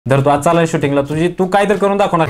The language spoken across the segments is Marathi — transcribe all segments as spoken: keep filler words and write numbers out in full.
जर तू आज चालला शूटिंगला तुझी तू काय तर करून दाखवणार.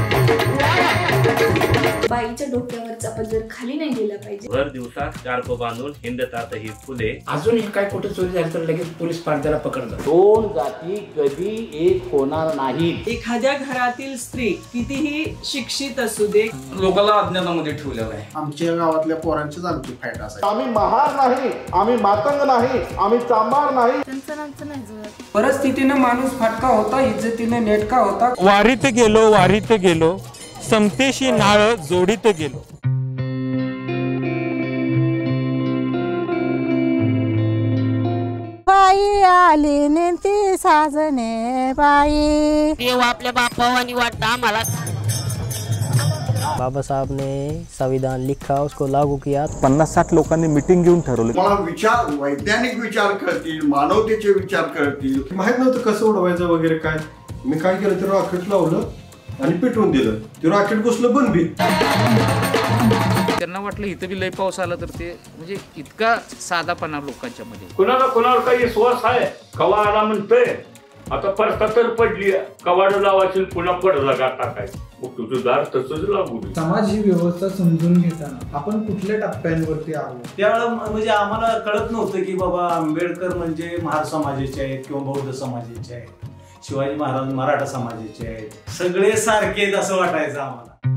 बाईच्या डोक्यावरचा पदर खाली नाही गेला पाहिजे. भर दिवसात चारको बांधून हिंडतात ही फुले. अजून काय कुठे चोरी झाली तर लगेच पोलीस पार्ट्याला पकडतात. दोन जाती कधी एक होणार नाही. एखाद्या घरातील स्त्री कितीही शिक्षित असू दे, लोकांना अज्ञानामध्ये ठेवलेलं आहे. आमच्या गावातल्या पोरांचीच आमची फाईट असायची. आम्ही महार नाही, आम्ही मातंग नाही, आम्ही चांभार नाही. परिस्थितीने माणूस फाटका होता, इज्जतीने नेटका होता. वारीत गेलो वारीत गेलो समतेशी नाळ जोडीत गेलो. बाई आली नेती साजने बाई. देव आपल्या बापावानी वाटतं आम्हाला. बाबा साहब ने संविधान लिखा, उसको लागू किया. पन्नास साठ लोकांनी मीटिंग घेऊन ठरवलं. मला विचार वैज्ञानिक विचार करतील, मानवतेचे विचार करतील. माहित नव्हतं कसं उडवायचं वगैरे काय. मी काय केलं तर रॉकेट लावलं आणि पेटवून दिलं. ते रॉकेट घुसलं बंद बी. त्यांना वाटलं इथं बी लय पाऊस आला तर ते म्हणजे इतका साधापणा लोकांच्या मध्ये. कुणाला कुणाला काही विश्वास आहे. कवा आला म्हणतोय आता परता तर पडली. कवाड लावायची पुन्हा पडला टाकायचं. मग तुझं दार तसंच लागू दे. समाज ही व्यवस्था समजून घेताना आपण कुठल्या टप्प्यांवरती आहोत त्यावेळेला म्हणजे आम्हाला कळत नव्हतं की बाबा आंबेडकर म्हणजे महार समाजाचे आहेत किंवा बौद्ध समाजाचे आहेत, शिवाजी महाराज मराठा समाजाचे आहेत, सगळे सारखे असं वाटायचं आम्हाला.